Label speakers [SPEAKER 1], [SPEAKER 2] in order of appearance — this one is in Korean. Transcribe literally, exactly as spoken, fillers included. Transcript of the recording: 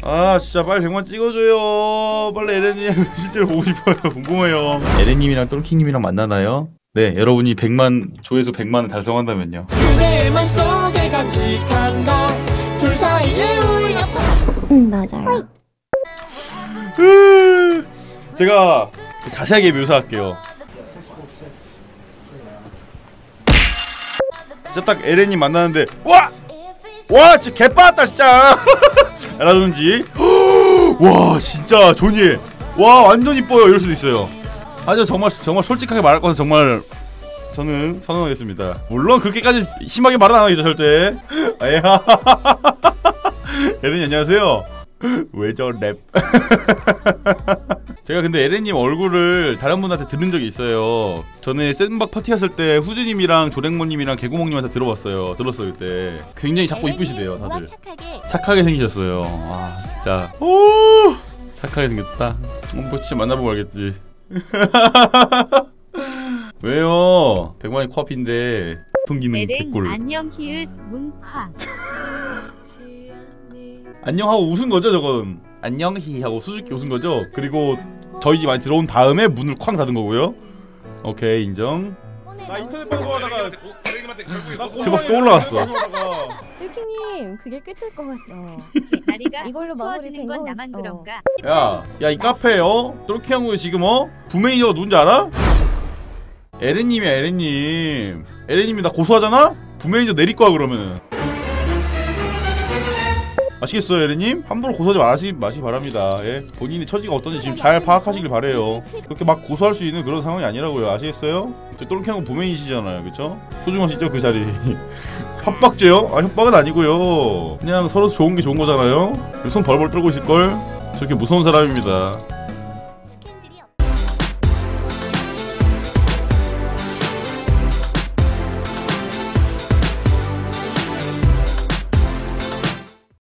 [SPEAKER 1] 아 진짜 빨리 백만 찍어줘요. 빨리 에렌님 실제로 보고 싶어요. 궁금해요. 에렌님이랑 똘킹님이랑 만나나요? 네, 여러분이 백만 조회수 백만을 달성한다면요.
[SPEAKER 2] 그대의 맘속에 간직한 것둘 사이에 울려.
[SPEAKER 3] 응 맞아요.
[SPEAKER 1] 제가 자세하게 묘사할게요. 진짜 딱 에렌님 만나는데 와! 와 진짜 개빠았다 진짜. 라든지 와 진짜 존예 와 완전 이뻐요 이럴 수도 있어요. 아주 정말 정말 솔직하게 말할 것은 정말 저는 선언하겠습니다. 물론 그렇게까지 심하게 말은 안 하겠죠 절대. 아야. 에렌님 안녕하세요. 왜저 랩. 제가 근데 에렌님 얼굴을 다른 분한테 들은 적이 있어요. 전에 샌박 파티 했을 때 후즈님이랑 조랭모님이랑 개구멍님한테 들어봤어요. 들었어요 그때. 굉장히 작고 이쁘시대요 다들. 착하게. 착하게 생기셨어요. 와 진짜 오 착하게 생겼다. 뭐 진짜 만나보고 알겠지. 왜요? 백만이 코앞인데 통기능 개꿀.
[SPEAKER 4] 안녕 히읗 문쾅.
[SPEAKER 1] 안녕 하고 웃은 거죠 저건. 안녕 히 하고 수줍게 웃은 거죠. 그리고 저희 집 많이 들어온 다음에 문을 쾅 닫은 거고요. 오케이 인정. 나 인터넷 방송하다가 제박스 또 올라갔어.
[SPEAKER 3] 똘킹님 그게 끝일 것 같죠?
[SPEAKER 4] 다리가
[SPEAKER 3] 이걸로
[SPEAKER 4] 추워지는 건
[SPEAKER 3] 마무리된
[SPEAKER 4] 나만
[SPEAKER 3] 거-
[SPEAKER 4] 그런가?
[SPEAKER 1] 야, 야 이 카페 어? 똘키 형구 지금 어? 부메이저가 누군지 알아? 에렌님이야 에렌님. 에렌님이 나 고소하잖아? 부메이저 내릴 거야 그러면은. 아시겠어요 에렌님? 함부로 고소하지 마시, 마시 바랍니다. 예? 본인의 처지가 어떤지 지금 잘 파악하시길 바래요. 그렇게 막 고소할 수 있는 그런 상황이 아니라고요. 아시겠어요? 저 똘키 형은 부메이시잖아요 그쵸? 소중하시죠 그 자리. 협박죄요? 아 협박은 아니고요. 그냥 서로 좋은 게 좋은 거잖아요. 손 벌벌 떨고 있을걸? 저렇게 무서운 사람입니다.